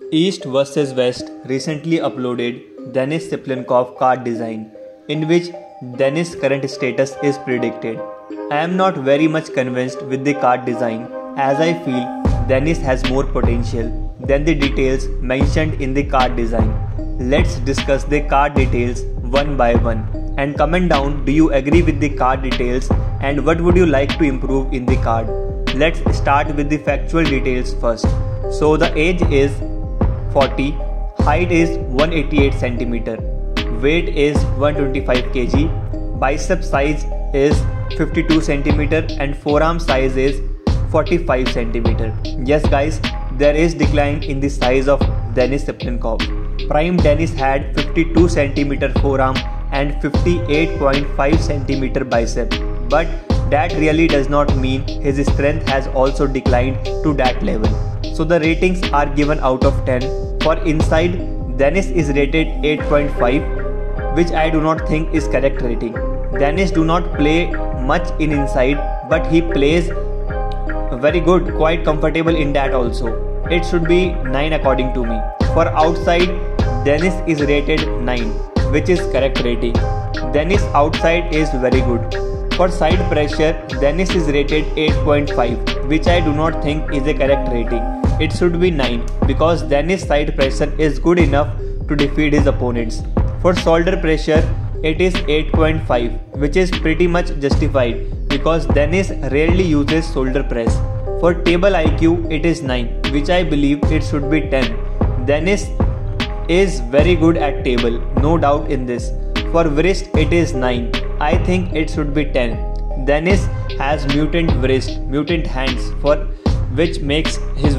East vs West recently uploaded Denis Ciplenkov card design, in which Denis' current status is predicted. I am not very much convinced with the card design, as I feel Denis has more potential than the details mentioned in the card design. Let's discuss the card details one by one and comment down, do you agree with the card details and what would you like to improve in the card. Let's start with the factual details first. So the age is 40, height is 188 cm, weight is 125 kg, bicep size is 52 cm and forearm size is 45 cm. Yes guys, there is decline in the size of Denis Ciplenkov. Prime Denis had 52 cm forearm and 58.5 cm bicep, but that really does not mean his strength has also declined to that level. So the ratings are given out of 10. For inside, Denis is rated 8.5, which I do not think is correct rating. Denis do not play much in inside, but he plays very good, quite comfortable in that also. It should be 9 according to me. For outside, Denis is rated 9, which is correct rating. Denis outside is very good. For side pressure, Denis is rated 8.5, which I do not think is a correct rating. It should be 9 because Denis' side pressure is good enough to defeat his opponents. For shoulder pressure, it is 8.5, which is pretty much justified because Denis rarely uses shoulder press. For table IQ, it is 9, which I believe it should be 10. Denis is very good at table, no doubt in this. For wrist, it is 9. I think it should be 10. Denis has mutant wrist, mutant hands, which makes his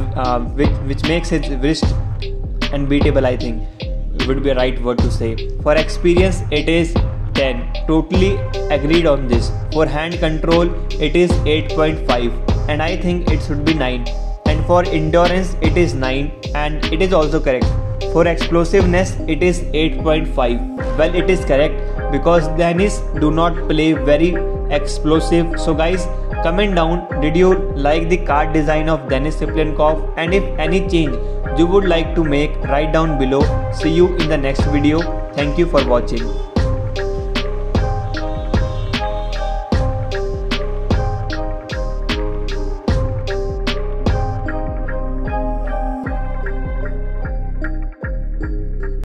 wrist unbeatable. I think would be a right word to say. For experience, it is 10. Totally agreed on this. For hand control, it is 8.5, and I think it should be 9. And for endurance, it is 9, and it is also correct. For explosiveness, it is 8.5. Well, it is correct because Denis do not play very explosive. So guys, comment down, did you like the card design of Denis Ciplenkov, and if any change you would like to make, write down below. See you in the next video. Thank you for watching.